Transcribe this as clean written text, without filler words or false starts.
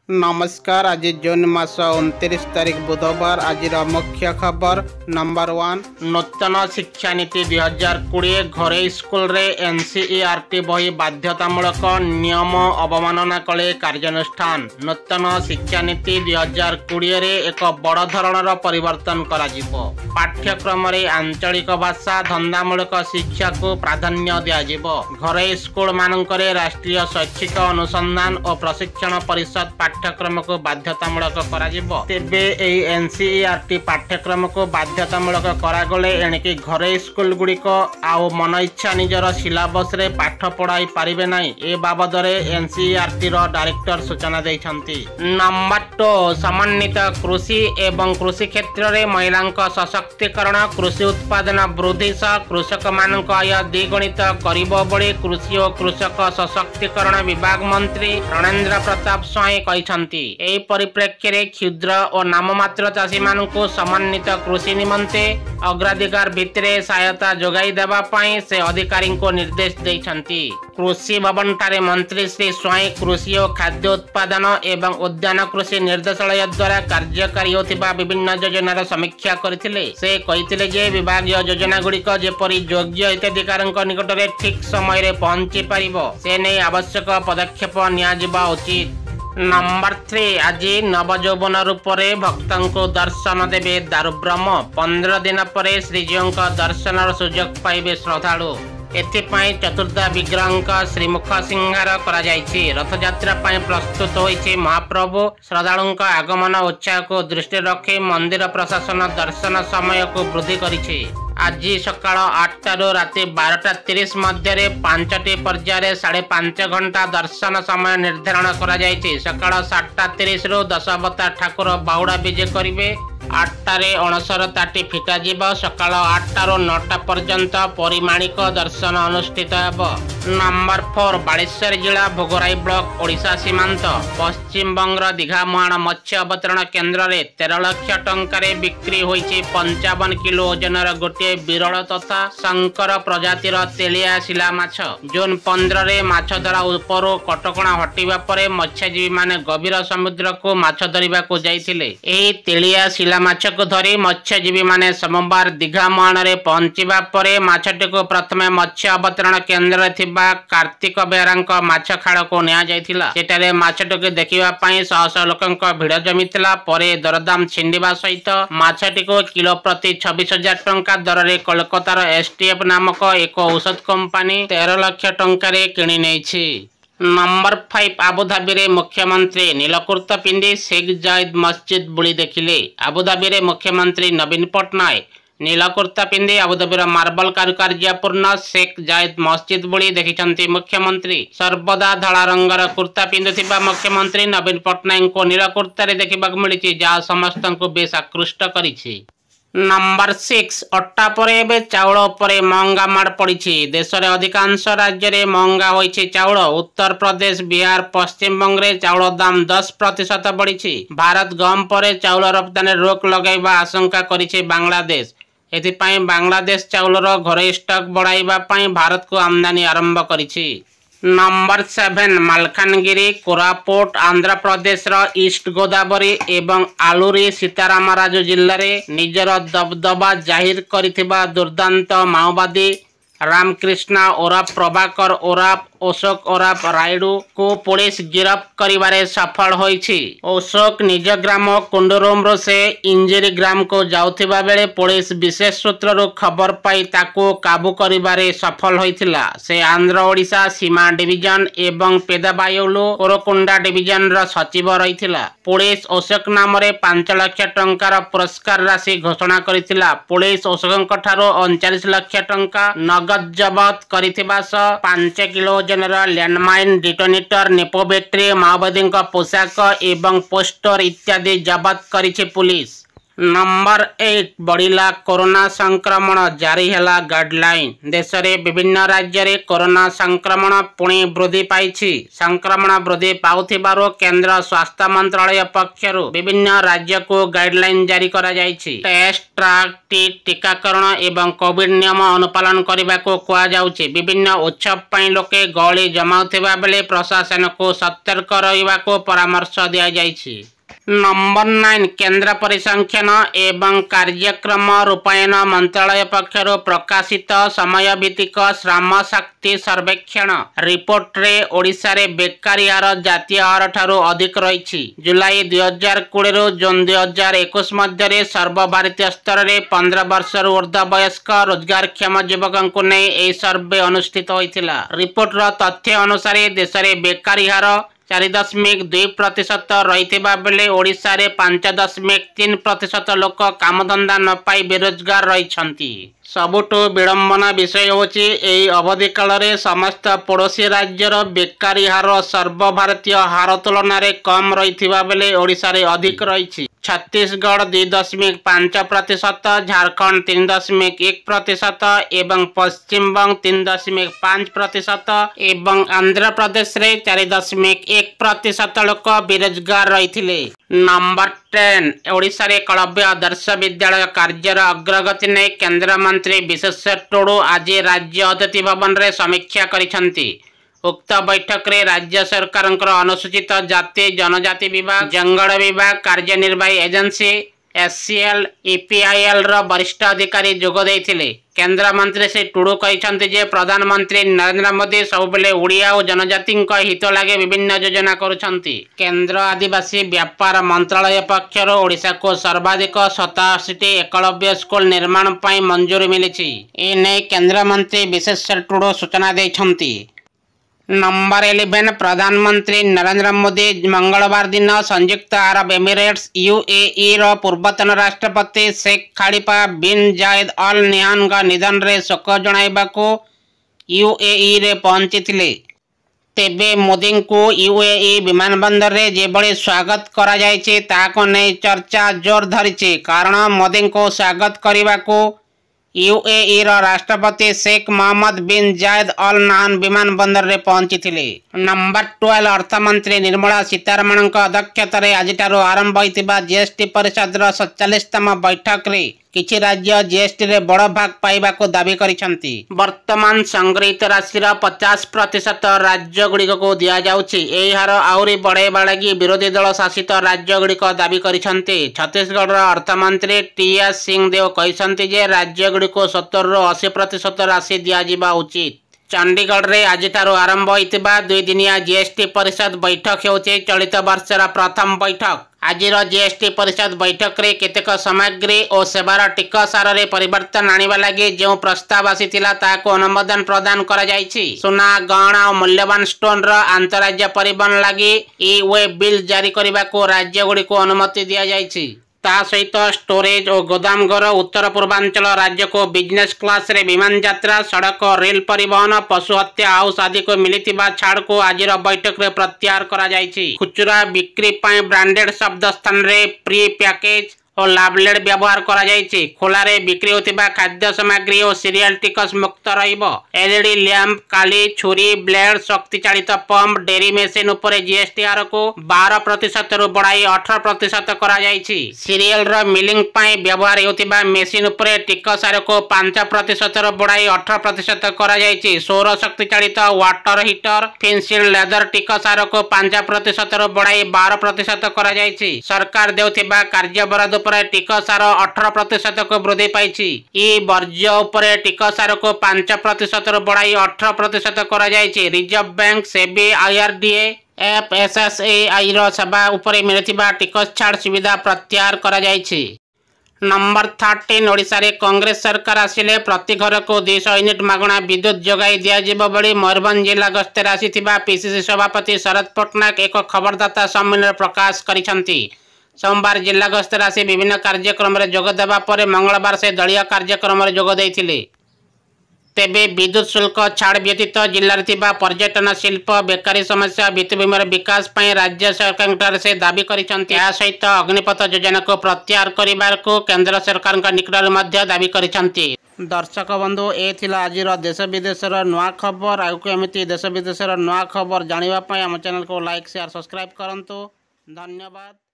नमस्कार। आज जून मास 29 तारीख बुधवार। आज मुख्य खबर नंबर 1। नूतन शिक्षा नीति 2020 घरे स्कूल रे एनसीईआरटी बही बाध्यतामूलक नियम अवमानना कले कार्यानुष्ठान। नूतन शिक्षा नीति 2020 रे एक बड़ धरणर परिवर्तन करा जिवो। पाठ्यक्रम रे आंचलिक भाषा धंदामूलक शिक्षा को प्राधान्य दिया जिवो। घरे स्कूल मानकरे राष्ट्रीय शैक्षिक अनुसंधान और प्रशिक्षण परिषद पाठ्यक्रम को बाध्यतामूलक करा जिवो। तेबे एई एनसीईआरटी पाठ्यक्रम को बाध्यतामूलक करागले एणिकी घरे स्कूल गुड़िक आउ मन इच्छा निजर सिलेबस रे पाठ पढ़ाई पारिबे नाही। ए बाबद रे एनसीईआरटी रो डायरेक्टर सूचना दैछंती। नंबर 2 समन्वित कृषि एवं कृषि क्षेत्र रे महिलांक सशक्तिकरण कृषि उत्पादन वृद्धि सह कृषक मानक आय द्विगुणित करिबो बोली कृषि और कृषक सशक्तिकरण विभाग मंत्री रणेंद्र प्रताप स्वाई कहछंती। एही परिप्रेक्ष्य रे क्षुद्र और नाममात्र चाषी मानकु समन्वित कृषि निमंते अग्राधिकार भित्रे सहायता जोगाई देबा पई से अधिकारी को निर्देश दैछंती। कृषि भवन ठारे मंत्री श्री स्वाई कृषि और खाद्य उत्पादन एवं उद्यान कृषि निर्देशालय द्वारा कार्यकारी होतिबा विभिन्न योजनार समीक्षा करथिले। से कहिथिले जे विभागीय योजना गुड़िक जेपरि योग्य हिताधिकारीक निकटरे ठीक समय रे पहुंची पारिबो से नै आवश्यक पदक्षेप निया जिबा उचित। नंबर 3 आज नवजौवन रूप से भक्तों को दर्शन देवे दारुब्रह्म। 15 दिन पर श्रीजीव दर्शन सुजोग पाइबे श्रद्धालु। एथिपाई चतुर्धा विग्रह श्रीमुख सिंहार करा जायछि। रथयात्रा प्रस्तुत होइछि महाप्रभु। श्रद्धालुओं आगमन उत्साह को दृष्टि रखी मंदिर प्रशासन दर्शन समय को वृद्धि करिछि। आज सकाळ 8 रु राति 12:30 मध्य 5टी पर्यायर 5.5 घंटा दर्शन समय निर्धारण करा जायछि। सकाळ 7:30 रु 10 अवतार ठाकुर बाहुड़ा विजे करिवे। 8टारे अणसर ताटी फिटा जीव। सकाळ 8 रु 9टा पर्यंत परिमाणिक दर्शन अनुष्ठित हेब। नंबर 4 बालेश्वर जिला भोगराई ब्लॉक ओडिशा सीमांत पश्चिम बंग दीघा मुहाण मत्स्य अवतरण केन्द्र रे 13 लाख टंकारे बिक्री होइछि 55 किलो ओजनर गोटे विरल तथा शंकर प्रजातिर तेलिया शिला माछ। जून 15 रे माछ धरा उपरो कटकणा हटिबा परे मत्स्यजीवी माने गभीर समुद्र को माछ धरिबा को जाइथिले। एही तेलिया शिला माछ को धरी मत्स्यजीवी माने सोमवार दीघा मुहाण रे पहुंचीबा परे माछटी को प्रथमे मत्स्य अवतरण केन्द्र रे थिबा कार्तिक बेहरांक माछ खाड़ को निया जाइथिला। सेटारे माछटी को देखिबा पई शह शह लोकंक भिड़ जमिथिला। परे दरदाम छिंडिबा सहित माछटी को किलो प्रति 26,000 टंका दर रे कोलकातार एसटीएफ नामक एक औषध कंपनी 13 लाख टंकारे किणी नेछि। नंबर 5 आबुधाबी रे मुख्यमंत्री नीलकुर्ता पिंधि शेख जायद मस्जिद बुली देखिले। आबुधाबी रे मुख्यमंत्री नवीन पटनायक नीलकुर्ता पिंधि आबुधाबीर मार्बल कारुकार्यपूर्ण शेख जायद मस्जिद बुली देखिछंती। मुख्यमंत्री सर्वदा धड़ा रंगर कुर्ता पिंधुथिबा मुख्यमंत्री नवीन पटनायक को नीलकुर्ता रे देखिबाक मिलिछि, जहा समस्तंकु बेस आकृष्ट करिछि। नंबर 6 अट्टा पर एबे चाउल उपरे महंगा माड़ पड़िछि। देश रे अधिकांश राज्य रे महंगा होइछि चाउल। उत्तर प्रदेश बिहार पश्चिम बंग रे चाउल दाम 10% बढ़िछि। भारत गम पर चाउल रप्तानी रोक लगाइबा आशंका करिछि बांग्लादेश। एथिपाई बांग्लादेश चाउलर घरे स्टॉक बढ़ाइबा पई भारत को आमदानी आरंभ करिछि। नंबर 7 मालकानगिरी कोरापुट आंध्र प्रदेश ईस्ट गोदावरी एवं आलुरी सीतारामराजू जिले में निजर दबदबा जाहिर करिथिबा दुर्दांत माओवादी रामकृष्णा ओराफ प्रभाकर ओराफ अशोक ओराफ रायडू को पुलिस गिरफ्त करिबारे सफल होइछि। अशोक निज ग्राम कुंडुरुमरो से इंजिरी ग्राम को जाउथिबा बेले पुलिस विशेष सूत्ररु खबर पाई ताको काबू करिबारे सफल होइथिला। से आंध्र ओडिशा सीमा डिविजन एवं पेदाबायुलु कोरकुंडा डिविजन रा सचिव रहिथिला। पुलिस अशोक नाम रे 5 लाख टंकार पुरस्कार राशि घोषणा करिथिला। पुलिस अशोकଙ୍କ ठारो 39 लाख टंका नगद जब्त करिथिबा स 5 किलो जनरल लैंडमाइन डिटोनेटर नेपो बैटरी माओवादी पोशाक एवं पोस्टर इत्यादि जब्त करिछि पुलिस। नंबर 8 बढ़िला कोरोना संक्रमण जारी हैला गाइडलाइन। देश में विभिन्न राज्य रे कोरोना संक्रमण पुणी वृद्धि पाइछि। संक्रमण वृद्धि पाउथिबारो केंद्र स्वास्थ्य मंत्रालय पक्षरु विभिन्न राज्य को गाइडलाइन जारी करा जाइछि। टेस्ट ट्रैक टीकाकरण एवं कोविड नियम अनुपालन करने को कहा जाउछि। विभिन्न उत्सव पई लोके गहली जमाउथिबा बेले प्रशासन को सतर्क रहिबा को परामर्श दिया जाइछि। नंबर 9 केंद्र परिसंख्यान एवं कार्यक्रम रूपायन मंत्रालय पक्षरु प्रकाशित समय भित्तिक श्रम शक्ति सर्वेक्षण रिपोर्ट रे ओडिशा रे बेकारी हार जातीय हार ठारू अधिक रही। जुलाई 2020 रु जून 2021 मध्य सर्वभारतीय स्तर में 15 वर्ष ऊर्ध्व वयस्क रोजगारक्षम युवकों को नहीं यह सर्वे अनुष्ठित होता। रिपोर्ट रो तथ्य अनुसार देश में बेकारी हार 4.2% रही बेले ओडिशा रे 5.3% लोक कामधंदा न पाई बेरोजगार रही। सबुठु विडंबना विषय होची एई अवधि काल रे समस्त पड़ोसी राज्यर बेकारी हार सर्वभारतीय हार तुलन में कम रही बेले ओडिशा रे अधिक रही। छत्तीसगढ़ 2.5%, झारखंड 3.1% एवं पश्चिम बंग 3.5% एवं आंध्र प्रदेश रे 4.1% लोक बेरोजगार रही। नंबर 10 ओडिशा रे कलव्य आदर्श विद्यालय कार्यर अग्रगति ने केंद्र मंत्री विशेश्वर टुडू आज राज्य अतिथि भवन रे समीक्षा करिसंती। उक्त बैठक रे राज्य सरकार अनुसूचित जाति जनजाति विभाग, जंगल विभाग, कार्यनिर्वाही एजेंसी एससीएल ईपीआईएल रो वरिष्ठ अधिकारी जोग देइथिले। केंद्र मंत्री श्री टुडू कहिसंती जे प्रधानमंत्री नरेंद्र मोदी सबुबेले ओडिया और जनजाति हित लगे विभिन्न योजना करुछंती। केंद्र आदिवासी व्यापार मंत्रालय पक्षर ओडिशा को सर्वाधिक 87 एकलव्य स्कूल निर्माण पर मंजूरी मिली। एने केंद्र मंत्री विशेश्वर टुडू सूचना देइछंती। नंबर 11 प्रधानमंत्री नरेंद्र मोदी मंगलवार दिन संयुक्त अरब एमिरेट्स यूएई रो पूर्वतन राष्ट्रपति शेख खलीफा बिन जायद अल नहयान का निधन रे शोक जणाइबाकू यूएई रे पहुंचीथिले। तेबे मोदी को यूएई विमानबंदर रे जेबळे स्वागत करा जायछि ताको नै चर्चा जोर धरिछि। कारण मोदी को स्वागत करिबाकू यूएई रो राष्ट्रपति शेख मोहम्मद बिन जायद अल नहयान विमानबंदर रे पहुंचीथिले। नंबर 12 अर्थमंत्री निर्मला सीतारमण अध्यक्षतार आज आरंभ होइतिबा जीएसटी परिषद रो 47तम बैठक रे किछि राज्य जीएसटी रे बड़ भाग पाइबा को दाबी करिसंती। वर्तमान संग्रहित राशि 50% राज्य गुड़िक को दिया जाउछि। एही हार आउरी बढ़ाइबा लागि विरोधी दल शासित राज्य गुड़िक दाबी करिसंती। छत्तीसगढ़ अर्थमंत्री टीएस सिंहदेव कहिसंती जे राज्य गुड़िक 70 ରୁ 80% राशि दिया जिबा उचित। चंडीगढ़ रे आज आरंभ होइतिबा 2 दिनिया जीएसटी परिषद बैठक हेउछि चलित वर्षर प्रथम बैठक। आज जीएसटी परिषद बैठक रे केतेक सामग्री और सेवार टिकस हार रे परिवर्तन आनिबा लागि जो प्रस्ताव आसीतिला ताको अनुमोदन प्रदान करा जायछि। सुना गहना और मूल्यवान स्टोन रो अंतरराज्य परिवहन लागि ई वे बिल जारी करबा को राज्य गुडी को अनुमति दिया जायछि। ता सहित स्टोरेज और गोदाम घर उत्तर पूर्वांचल राज्य को बिजनेस क्लास रे विमान यात्रा, सड़क और रेल परिवहन, पशु हत्या हाउस आदि को मिलिथिबा छाड़ को आज बैठक रे प्रत्याहार करा जायछि। खुचरा बिक्री पाई ब्रांडेड शब्द स्थान रे प्री पैकेज और लाभलेट व्यवहार करा जायछि। खोला रे बिक्री होतिबा खाद्य सामग्री और सीरियल टिकस मुक्त रहिबो। एलईडी लैंप, काली, छुरी, ब्लेड, शक्ति चालित पंप, डेरी मेसिन उपरे जीएसटी हार को 12% रु बढ़ाई 18% करा जायछि। सीरियल रो मिलिंग पाई व्यवहार होतिबा मेसिन उपरे टिकस हार को 5% रु बढ़ाई 18% करा जायछि। सौर शक्ति चालित वाटर हीटर, फिन्सिल लेदर टिकस हार को 5% रु बढ़ाई 12% करा जायछि। सरकार देउथिबा कार्य बराद टिकस हार 18% को वृद्धि पाइछि। ई वर्ज्य उपरे टिकस हार को 5% रु बढ़ाई 18% करा जायछि। Reserve bank, SEBI, IRDA, FSSAI रो सेवा उपरे मिलिथिबा टिकस छाड़ सुविधा प्रत्याहार करा जायछि। नंबर 13 ओडिशा रे कांग्रेस सरकार आसिले प्रति घर को 200 यूनिट मागणा विद्युत जोगाई दिया जिवो बळी मयूरभंज जिला गस्तर आसीथिबा पीसीसी सभापति शरद पटनायक एक खबरदाता सम्मेलन प्रकाश करिसंती। सोमवार जिला गस्तर आसी विभिन्न कार्यक्रम रे जोग देबा परे मंगलवार से दलीय कार्यक्रम रे जोग देइथिले। तेबे विद्युत शुल्क छाड़ व्यतीत जिले में पर्यटन शिल्प बेकारी समस्या भित्तिभूमिर विकास पर राज्य सरकार से दाबी करिसेंति। या सहित अग्निपथ योजना को प्रत्याहार करने को केंद्र सरकार निकट में दाबी करिसेंति। दर्शक बंधु ए थिला आजिर देश विदेशर नुआ खबर। आगु एमती देश विदेशर नुआ खबर जानापी आम चैनल को लाइक शेयर सब्सक्राइब करंतु। धन्यवाद।